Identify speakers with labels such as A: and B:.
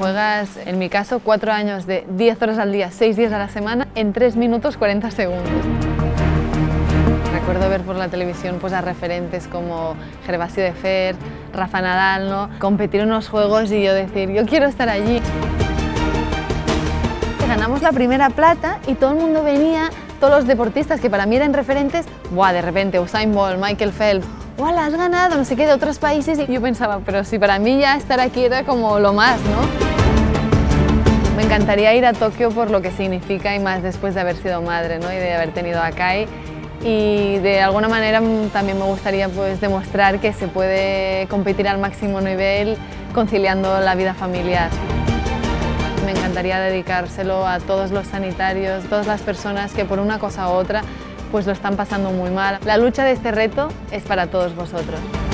A: juegas, en mi caso, 4 años de 10 horas al día, 6 días a la semana, en 3 minutos 40 segundos. Recuerdo ver por la televisión pues, a referentes como Gervasio de Fer, Rafa Nadal, ¿no? Competir en unos juegos y yo decir, yo quiero estar allí. Ganamos la primera plata y todo el mundo venía, todos los deportistas que para mí eran referentes, ¡buah! De repente Usain Bolt, Michael Phelps, ¡buah! La has ganado, no sé qué, de otros países. Y yo pensaba, pero si para mí ya estar aquí era como lo más, ¿no? Me encantaría ir a Tokio por lo que significa y más después de haber sido madre, ¿no? Y de haber tenido a Kai. Y de alguna manera también me gustaría pues, demostrar que se puede competir al máximo nivel conciliando la vida familiar. Me encantaría dedicárselo a todos los sanitarios, todas las personas que por una cosa u otra pues lo están pasando muy mal. La lucha de este reto es para todos vosotros.